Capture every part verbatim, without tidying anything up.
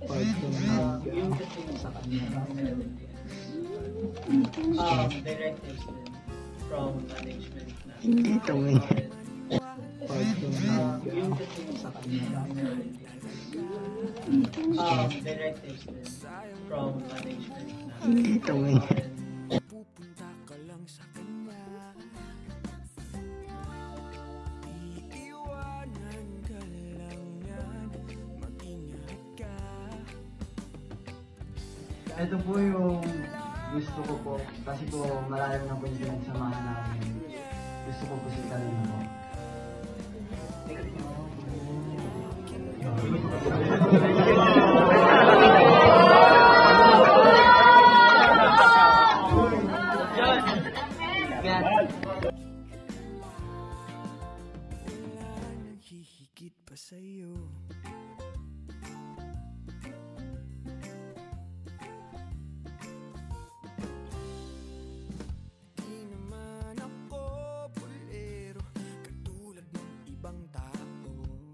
Uh, yung dating sa kanya, um, directives din from management na Hindi ito eh. uh, yung dating sa kanya, um, directives din from management na Hindi ito eh. Pupunta ka lang sa kanya, iiwanan ka lang yan, mag-ingat ka. Ito po yung gusto ko po, kasi po malayo na po yung pinagsamahan namin. Gusto ko po si Karina po. Wala nang hihigit pa sa'yo. Di naman ako bolero, katulad ng ibang tao.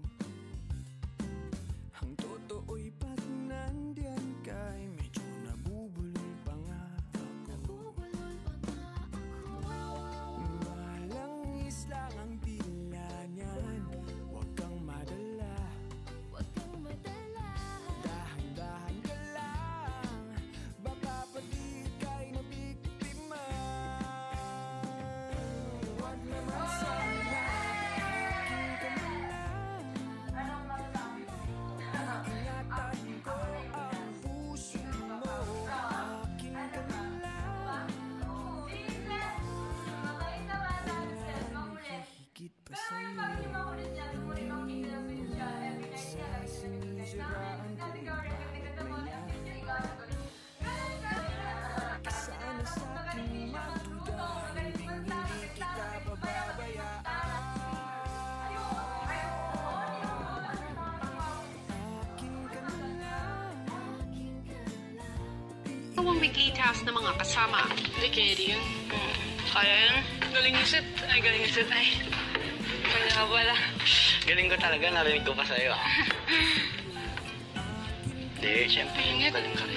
Ang totoo'y pag nandiyan ka'y medyo nabubulol pa nga ako. Malangis lang ang tila niyan, huwag kang madala. Dahan-dahan ka lang, baka pati ika'y nabiktima. Huwag naman sana, akin ka man lang. Ingatan ko ang puso mo, akin ka man lang. Higit pa sa'yo, sasisiraan ko sana sa aking magduda, hindi hindi kita pababayaan. Akin ka man lang. Ito ang weekly task ng mga kasama. Hindi, carry yun. Kaya yun. Galing ni Seth. Ay, galing ni Seth. Ay. Kanya ka pala. Galing ko talaga, narinig ko pa sa'yo ah. Hindi, syempre, galing ka rin.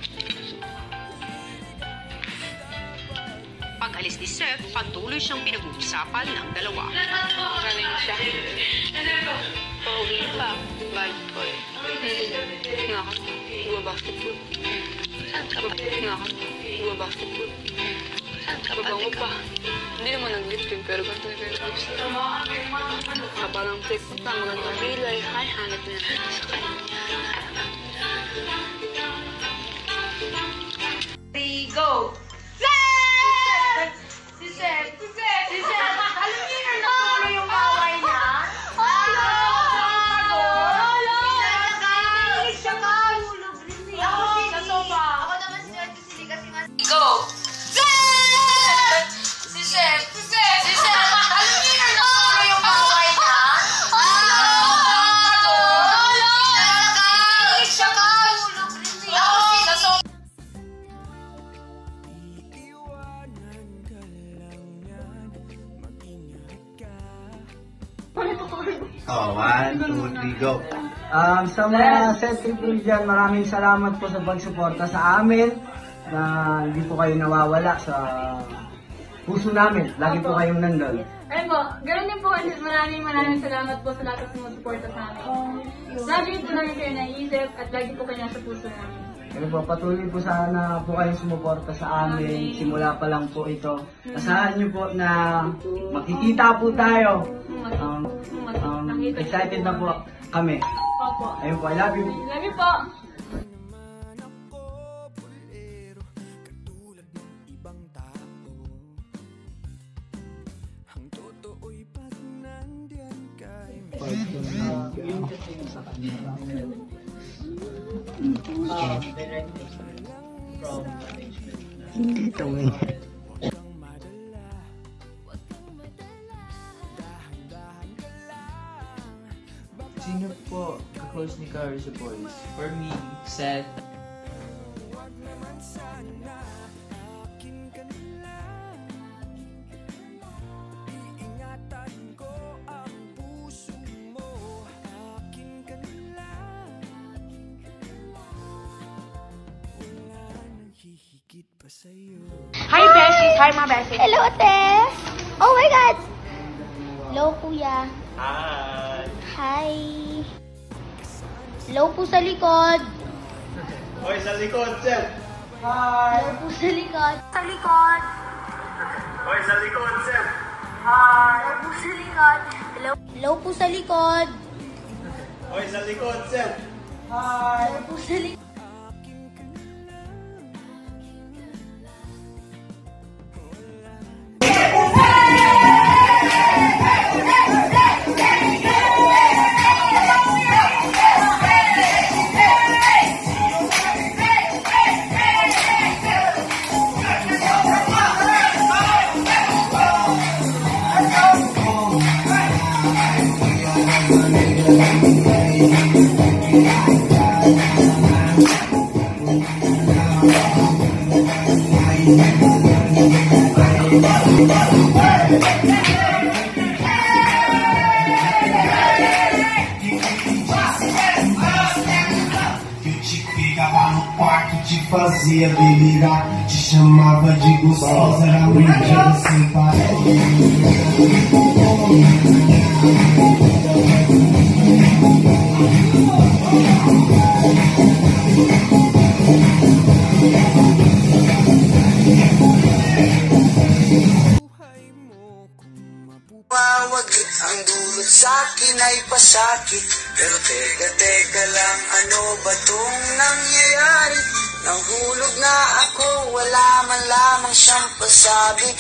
Pag alis ni Seth, patuloy siyang pinag-uusapan ng dalawa. Galing siya. Pauwi pa. Bad boy. Nakaka. Iba-basketball. Saan ka ba? Nakaka. Iba-basketball. Saan ka ba? Babango pa. Hindi naman nag-lipstick, pero ganito na kayo lipstick. Haba ng flip pa, magandang kilay. Ay, hanap na natin sa kanya. Three, go! Seth! Si Seth! Si Seth! Si Seth! Alam niyo na nakulo yung kaway niya? Hello! Hello! Naiinis siya ka! Ako sa sofa. Ako naman si Seth kasi kasi nga... Go! Seth! Si Seth! Si Seth! Si Seth! Alam niyo na nakulo yung kaway niya? Hello! Hello! Naiinis siya ka! Ako sa sofa. Iiwanan ka lang yan, mag-ingat ka. Oh, one, two, three, go. Um, sa mga SethRi po dyan, maraming salamat po sa pagsuporta sa amin na hindi po kayo nawawala sa puso namin. Lagi po kayong nandun. Ayun po, ganoon din po, maraming maraming salamat po sa lahat ng sumusuporta sa amin. Lagi po namin kayo naisip at lagi po kayo nasa puso namin. Ano po, patuloy po sana po kayong sumuporta sa amin. Simula pa lang po ito. Asahan niyo po na makikita po tayo. Um, um, excited na po kami. Opo. Ayun po, I love you. Love you po. Naman ako bolero, katulad ng ibang tao. Ang totoo'y pag nandiyan ka'y uh, yung dating sa kanya, um, directives din from management na Hindi ito eh. huwag kang madala. Dahan-dahan ka lang, baka Sino po ka-close ni Kaori sa boys? For me, Seth. huwag naman sana, akin ka na lang. Iingatan ko ang puso mo, akin ka na lang. Hi, mga beses. Hello, ate. Oh my God. Hello, kuya. Hi! Hi. Hello po sa likod. Hoy, sa likod, Seth! Hello po sa likod. Sa likod. Hoy, sa likod, Seth! Hello po sa likod. Hello. Hello po sa likod. Hoy, sa likod, Seth! Hello po sa likod. Fazia delirar, te chamava de gostosa, era um dia sem parar. Mawagit ang dulot sa'kin ay pasakit. Pero teka, teka lang, ano ba tong nangyayari? Nahulog na ako, wala man lamang siyang pasabi.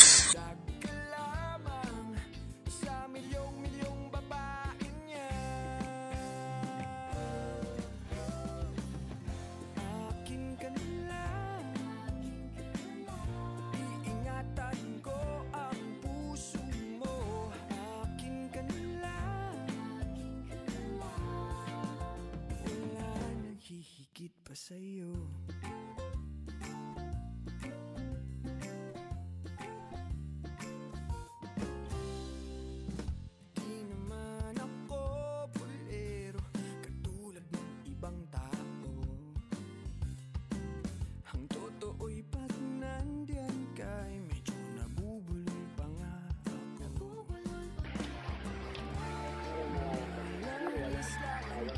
Hihigit pa sa'yo. Di naman ako bolero, katulad ng ibang tao. Ang totoo'y pag nandiyan ka'y medyo nabubulol pa nga ako. Malalas lang ang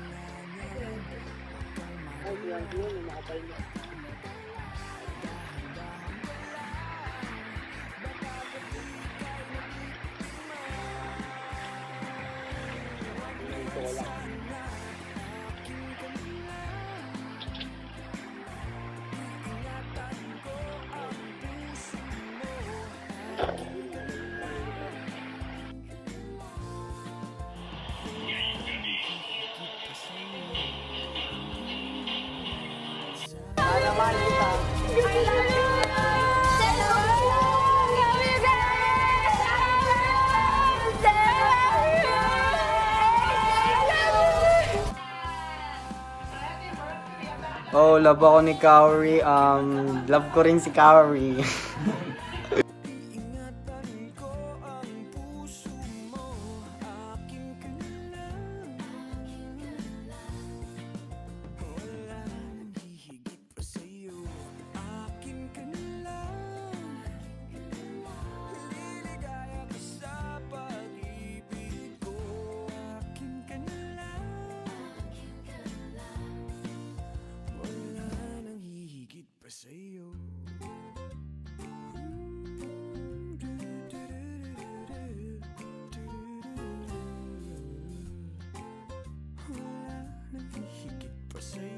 Oh, love ako ni Kaori. Um, love ko rin si Kaori. Say